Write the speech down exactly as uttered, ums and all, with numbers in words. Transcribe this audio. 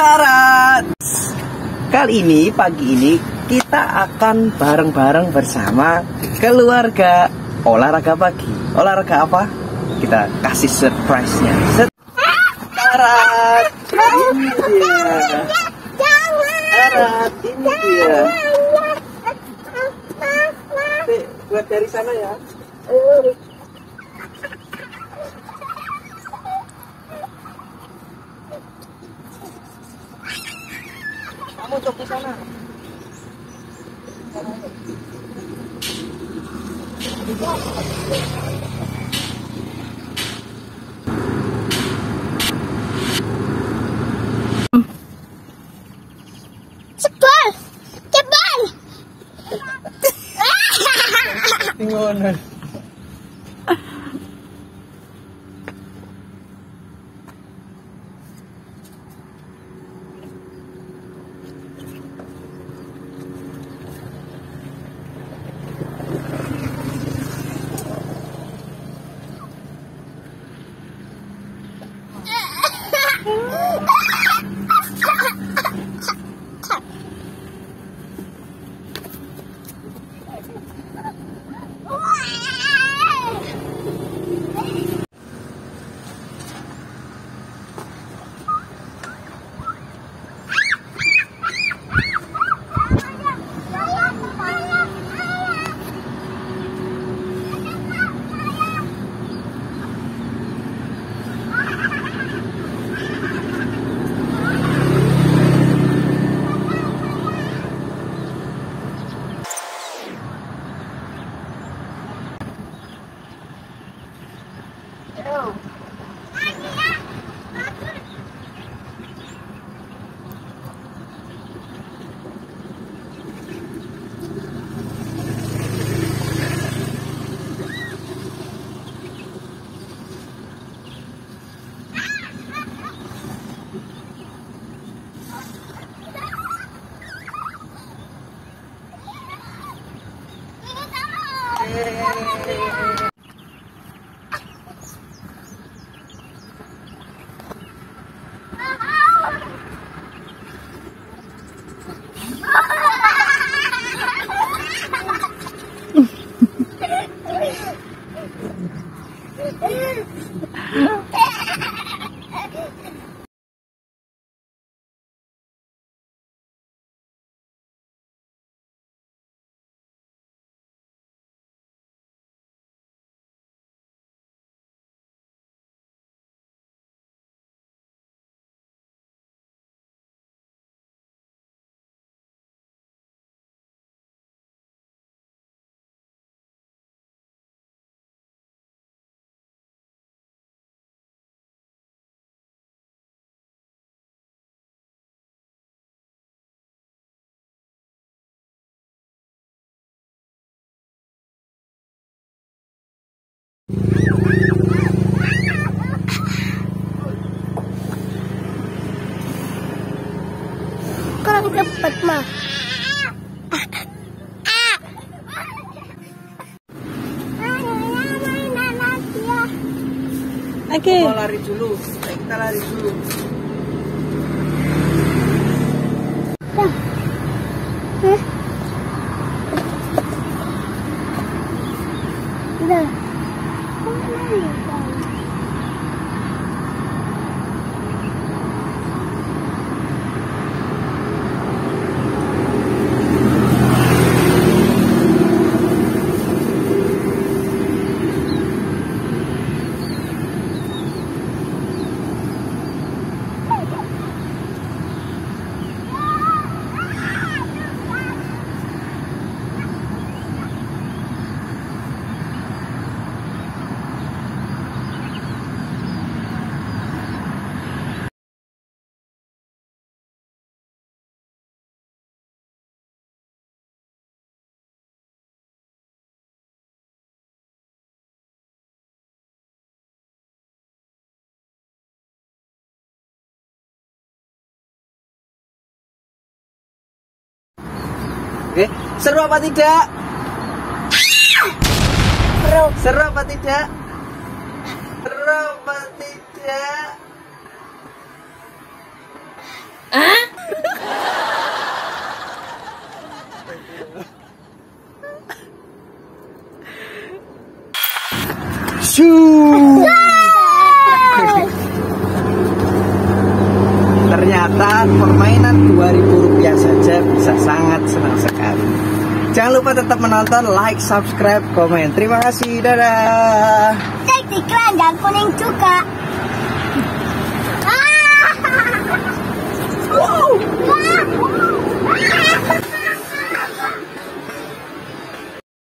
Tarat. Kali ini, pagi ini kita akan bareng-bareng bersama keluarga olahraga pagi. Olahraga apa? Kita kasih surprise-nya. Tarat, ini dia. Tarat, ini dia. Dek, buat dari sana ya. Kamu untuk ke sana. Cepat, cepat. Gimana? Kurang cepat mah. Oke. Mau lari dulu. Ayo kita lari dulu. Dah. Hah? Dah. Oke, seru apa tidak? Seru. Seru apa tidak? Seru apa tidak? Shoo. Wow. Ternyata permainan dua ribu rupiah saja bisa sangat senang sekali. Jangan lupa tetap menonton, like, subscribe, komen. Terima kasih, dadah. Klik iklan dan kuning juga.